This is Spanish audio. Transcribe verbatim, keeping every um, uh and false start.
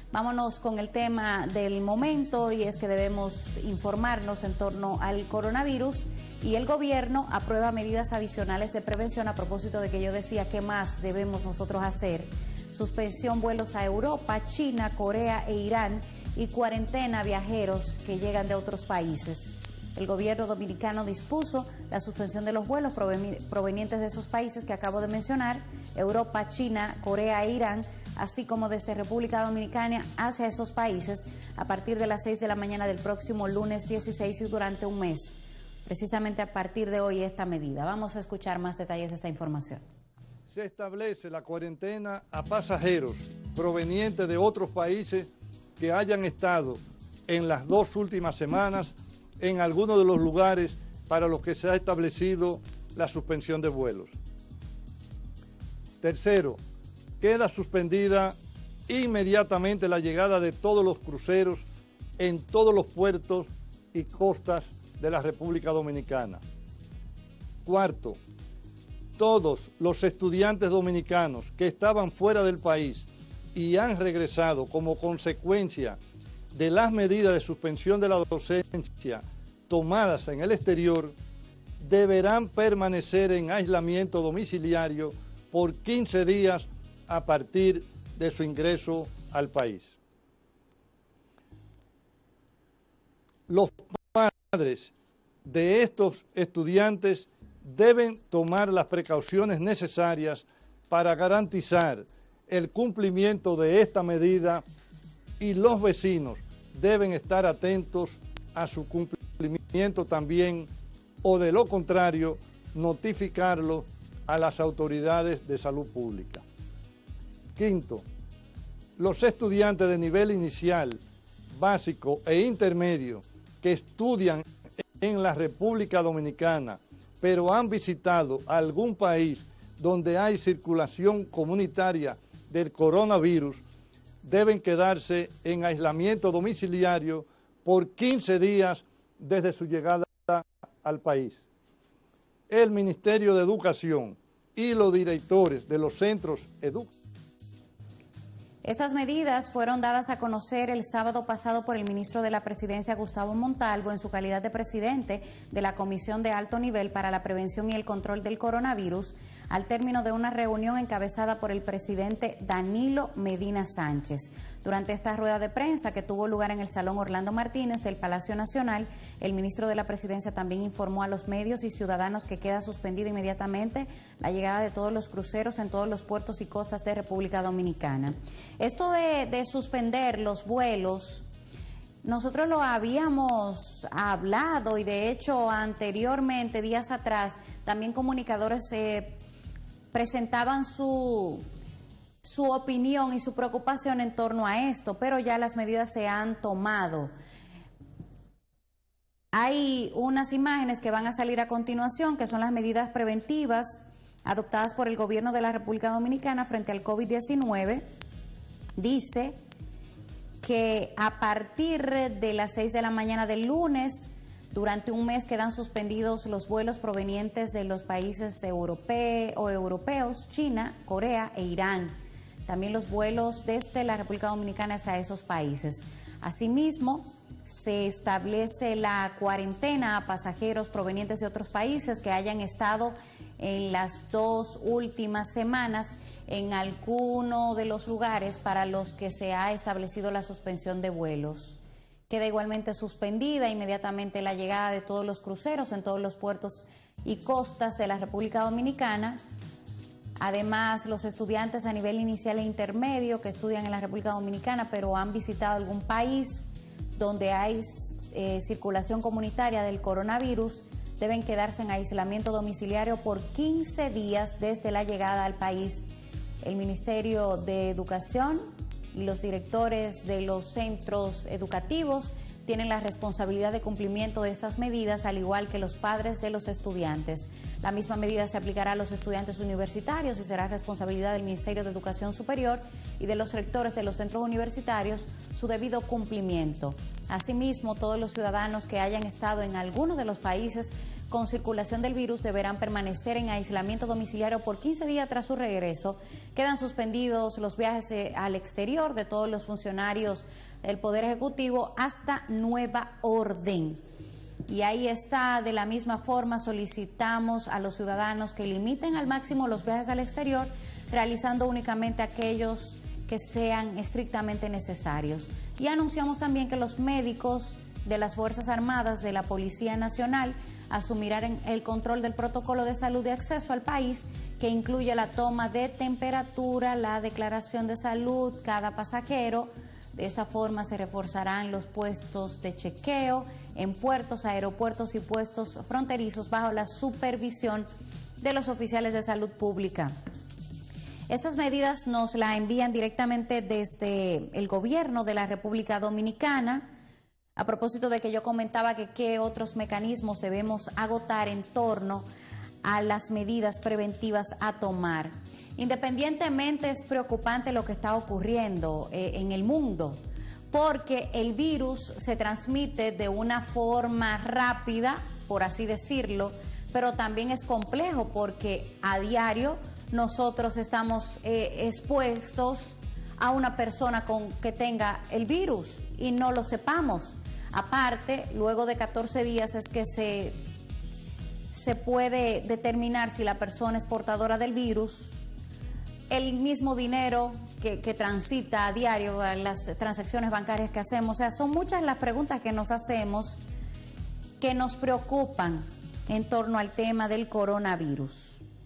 Vámonos con el tema del momento, y es que debemos informarnos en torno al coronavirus, y el gobierno aprueba medidas adicionales de prevención a propósito de que yo decía qué más debemos nosotros hacer. Suspensión vuelos a Europa, China, Corea e Irán, y cuarentena a viajeros que llegan de otros países. El gobierno dominicano dispuso la suspensión de los vuelos provenientes de esos países que acabo de mencionar, Europa, China, Corea e Irán, así como desde República Dominicana hacia esos países a partir de las seis de la mañana del próximo lunes dieciséis y durante un mes. Precisamente a partir de hoy esta medida. Vamos a escuchar más detalles de esta información. Se establece la cuarentena a pasajeros provenientes de otros países que hayan estado en las dos últimas semanas en alguno de los lugares para los que se ha establecido la suspensión de vuelos. Tercero, queda suspendida inmediatamente la llegada de todos los cruceros en todos los puertos y costas de la República Dominicana. Cuarto, todos los estudiantes dominicanos que estaban fuera del país y han regresado como consecuencia de las medidas de suspensión de la docencia tomadas en el exterior, deberán permanecer en aislamiento domiciliario por quince días a partir de su ingreso al país. Los padres de estos estudiantes deben tomar las precauciones necesarias para garantizar el cumplimiento de esta medida, y los vecinos deben estar atentos a su cumplimiento también, o de lo contrario, notificarlo a las autoridades de salud pública. Quinto, los estudiantes de nivel inicial, básico e intermedio que estudian en la República Dominicana, pero han visitado algún país donde hay circulación comunitaria del coronavirus, deben quedarse en aislamiento domiciliario por quince días desde su llegada al país. El Ministerio de Educación y los directores de los centros educativos. Estas medidas fueron dadas a conocer el sábado pasado por el ministro de la Presidencia, Gustavo Montalvo, en su calidad de presidente de la Comisión de Alto Nivel para la Prevención y el Control del Coronavirus, al término de una reunión encabezada por el presidente Danilo Medina Sánchez. Durante esta rueda de prensa que tuvo lugar en el Salón Orlando Martínez del Palacio Nacional, el ministro de la Presidencia también informó a los medios y ciudadanos que queda suspendida inmediatamente la llegada de todos los cruceros en todos los puertos y costas de República Dominicana. Esto de, de suspender los vuelos, nosotros lo habíamos hablado, y de hecho anteriormente, días atrás, también comunicadores eh, presentaban su, su opinión y su preocupación en torno a esto, pero ya las medidas se han tomado. Hay unas imágenes que van a salir a continuación, que son las medidas preventivas adoptadas por el gobierno de la República Dominicana frente al COVID diecinueve. Dice que a partir de las seis de la mañana del lunes, durante un mes quedan suspendidos los vuelos provenientes de los países europeos o europeos, China, Corea e Irán. También los vuelos desde la República Dominicana hacia esos países. Asimismo, se establece la cuarentena a pasajeros provenientes de otros países que hayan estado en las dos últimas semanas en alguno de los lugares para los que se ha establecido la suspensión de vuelos. Queda igualmente suspendida inmediatamente la llegada de todos los cruceros en todos los puertos y costas de la República Dominicana. Además, los estudiantes a nivel inicial e intermedio que estudian en la República Dominicana pero han visitado algún país donde hay eh, circulación comunitaria del coronavirus, deben quedarse en aislamiento domiciliario por quince días desde la llegada al país. El Ministerio de Educación y los directores de los centros educativos tienen la responsabilidad de cumplimiento de estas medidas, al igual que los padres de los estudiantes. La misma medida se aplicará a los estudiantes universitarios y será responsabilidad del Ministerio de Educación Superior y de los rectores de los centros universitarios su debido cumplimiento. Asimismo, todos los ciudadanos que hayan estado en alguno de los países con circulación del virus deberán permanecer en aislamiento domiciliario por quince días tras su regreso. Quedan suspendidos los viajes al exterior de todos los funcionarios del Poder Ejecutivo hasta nueva orden. Y ahí está, de la misma forma solicitamos a los ciudadanos que limiten al máximo los viajes al exterior, realizando únicamente aquellos que sean estrictamente necesarios. Y anunciamos también que los médicos de las Fuerzas Armadas, de la Policía Nacional, asumirán el control del protocolo de salud de acceso al país, que incluye la toma de temperatura, la declaración de salud cada pasajero. De esta forma se reforzarán los puestos de chequeo en puertos, aeropuertos y puestos fronterizos bajo la supervisión de los oficiales de salud pública. Estas medidas nos las envían directamente desde el gobierno de la República Dominicana, a propósito de que yo comentaba que qué otros mecanismos debemos agotar en torno a las medidas preventivas a tomar. Independientemente, es preocupante lo que está ocurriendo eh, en el mundo, porque el virus se transmite de una forma rápida, por así decirlo, pero también es complejo porque a diario nosotros estamos eh, expuestos a una persona con que tenga el virus y no lo sepamos. Aparte, luego de catorce días es que se, se puede determinar si la persona es portadora del virus. El mismo dinero que, que transita a diario, las transacciones bancarias que hacemos, o sea, son muchas las preguntas que nos hacemos que nos preocupan en torno al tema del coronavirus.